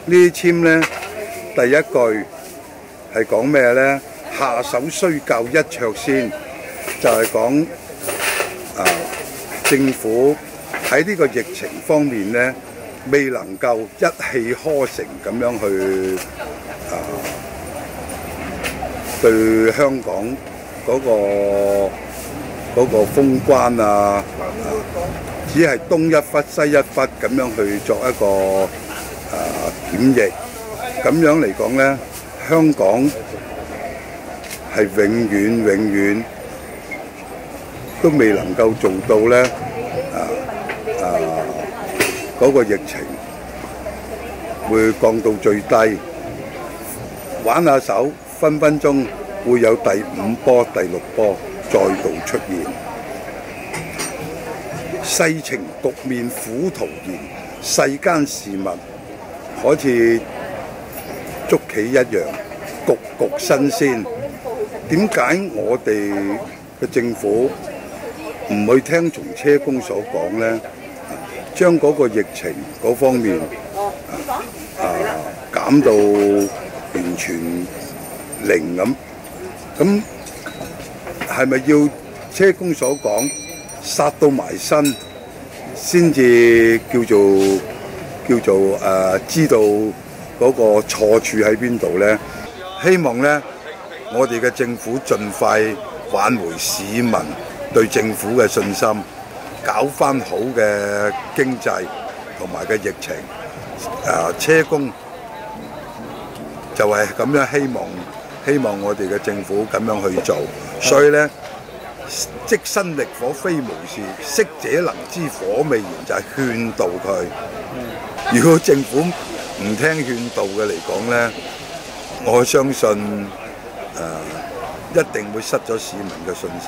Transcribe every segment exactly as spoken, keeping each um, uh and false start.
呢啲簽呢，第一句係講咩呢？下手須教一桌先，就係講啊政府喺呢個疫情方面呢，未能夠一氣呵成咁樣去啊對香港嗰個嗰個封關啊，只係東一忽西一忽咁樣去作一個啊檢疫，咁樣嚟講呢，香港係永遠永遠都未能夠做到呢啊啊嗰個疫情會降到最低，玩下手分分鐘會有第五波、第六波再度出現。世情局面苦徒然，世間事物好似捉棋一樣，局局新鮮。點解我哋嘅政府唔去聽從車公所講呢？將嗰個疫情嗰方面啊減到完全零咁，咁係咪要車公所講殺到埋身先至叫做叫做誒、呃、知道嗰個錯處喺邊度呢？希望呢，我哋嘅政府盡快挽回市民對政府嘅信心，搞翻好嘅經濟同埋嘅疫情。誒、呃、車公就係咁樣希望，希望我哋嘅政府咁樣去做。所以呢，即身力火非無事，識者能知火未燃，就係、是、勸導佢。如果政府唔聽勸導嘅嚟講呢，我相信誒、呃、一定會失咗市民嘅信心。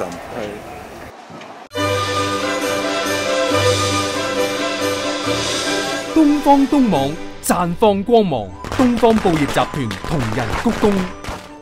東方東網綻放光芒，東方報業集團同仁鞠躬。